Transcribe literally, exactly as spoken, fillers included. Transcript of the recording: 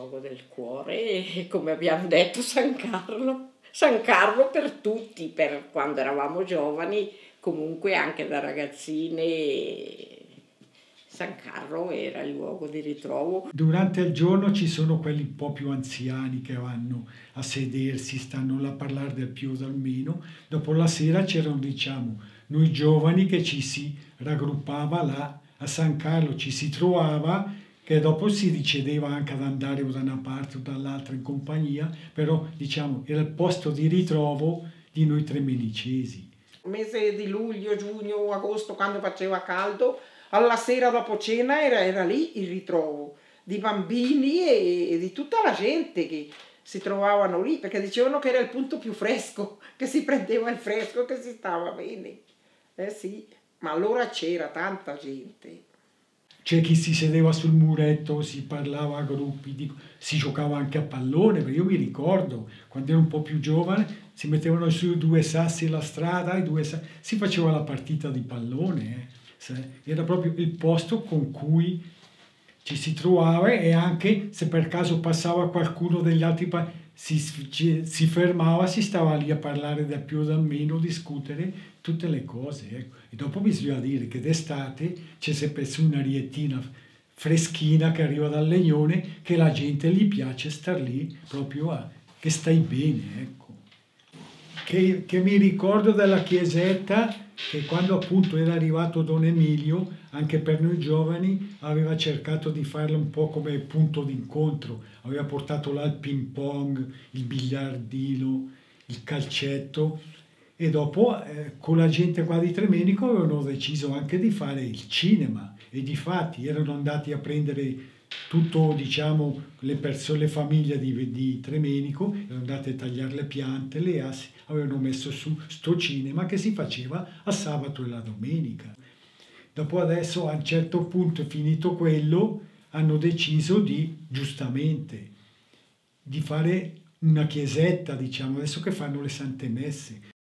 luogo del cuore e, come abbiamo detto, San Carlo. San Carlo per tutti, per quando eravamo giovani, comunque anche da ragazzine. San Carlo era il luogo di ritrovo. Durante il giorno ci sono quelli un po' più anziani che vanno a sedersi, stanno là a parlare del più o del meno. Dopo la sera c'erano, diciamo, noi giovani che ci si raggruppava là a San Carlo, ci si trovava, che dopo si decideva anche ad andare o da una parte o dall'altra in compagnia, però diciamo era il posto di ritrovo di noi tremenicesi. Mese di luglio, giugno, agosto, quando faceva caldo, alla sera dopo cena era, era lì il ritrovo di bambini e, e di tutta la gente che si trovavano lì, perché dicevano che era il punto più fresco, che si prendeva il fresco, che si stava bene. Eh sì, ma allora c'era tanta gente. C'è chi si sedeva sul muretto, si parlava a gruppi, di, si giocava anche a pallone, perché io mi ricordo, quando ero un po' più giovane, si mettevano su due sassi alla strada, e due sassi, si faceva la partita di pallone, eh. Era proprio il posto con cui ci si trovava, e anche se per caso passava qualcuno degli altri paesi, si, si fermava, si stava lì a parlare del più o del meno, discutere tutte le cose, ecco. E dopo bisogna dire che d'estate c'è sempre su un'ariettina freschina che arriva dal legnone, che la gente gli piace star lì proprio a, che stai bene, ecco. Che, che mi ricordo della chiesetta, che quando appunto era arrivato Don Emilio, anche per noi giovani, aveva cercato di farlo un po' come punto d'incontro. Aveva portato là il ping pong, il biliardino, il calcetto, e dopo eh, con la gente qua di Tremenico avevano deciso anche di fare il cinema, e difatti erano andati a prendere tutto, diciamo, le persone, le famiglie di, di Tremenico, erano andate a tagliare le piante, le assi, avevano messo su sto cinema che si faceva a sabato e la domenica. Dopo adesso, a un certo punto, finito quello, hanno deciso di, giustamente, di fare una chiesetta, diciamo, adesso che fanno le sante messe.